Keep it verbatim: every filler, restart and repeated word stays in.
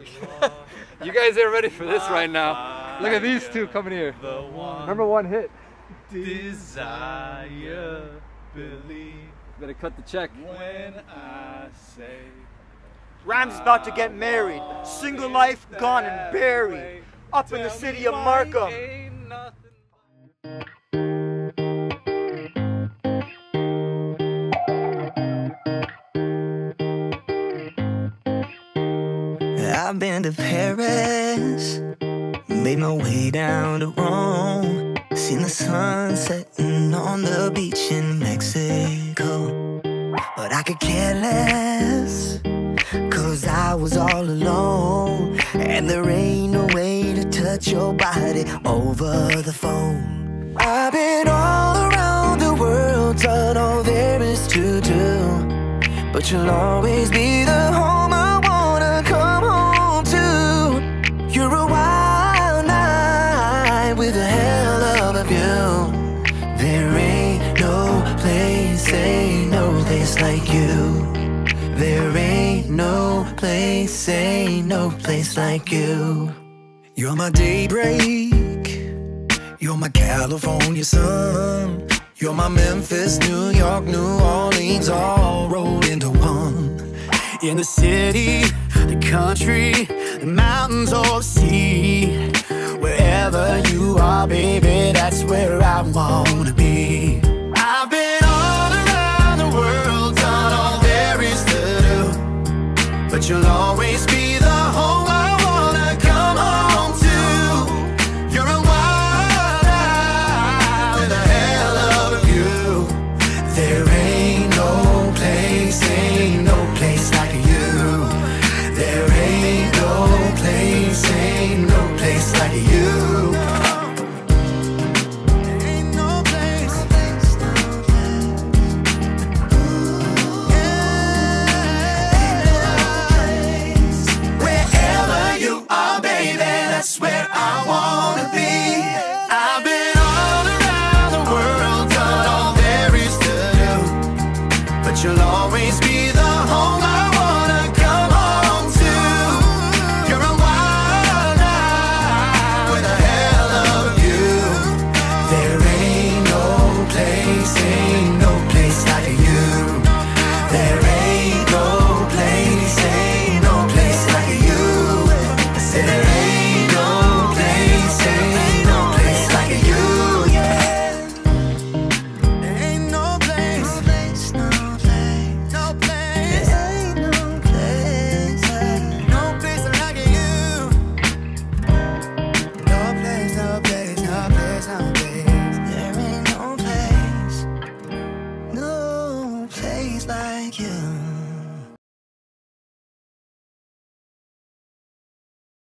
You guys ain't ready for this right now. Look at these two coming here. Number one hit. Desire, believe. Better cut the check. When I say Rhymes is about to get married. Single life gone and buried. Up in the city of Markham. I've been to Paris, made my way down to Rome, seen the sun setting on the beach in Mexico. But I could care less, cause I was all alone, and there ain't no way to touch your body over the phone. I've been all around the world, done all there is to do, but you'll always be the home I wanna come home to. You're a wild night with a hell of a view. There ain't no place, ain't no place like you. There ain't no place, ain't no place like you. You're my daybreak, you're my California sun, you're my Memphis, New York, New Orleans, all rolled into one. In the city, the country, the mountains or the sea, wherever you are, baby, that's where I wanna be. I've been all around the world, done all there is to do, but you'll always be the home I wanna come home to. You're a wild eye with a hell of a view. There ain't no place, ain't no place like you. There ain't no place, ain't no place like you. Ain't no place, wherever you are, baby, that's where I wanna be. I've been all around the world, done all there is to do, but you'll always be the home I wanna come home to. You're a wild eye with a hell of a view. There ain't no place, ain't no place like you. There ain't no place, ain't no place like you. There ain't no place, ain't no place like you. There ain't no place, no place, no place, ain't no place, no place like you. No place, no place, no place, no place. There ain't no place, no place like you.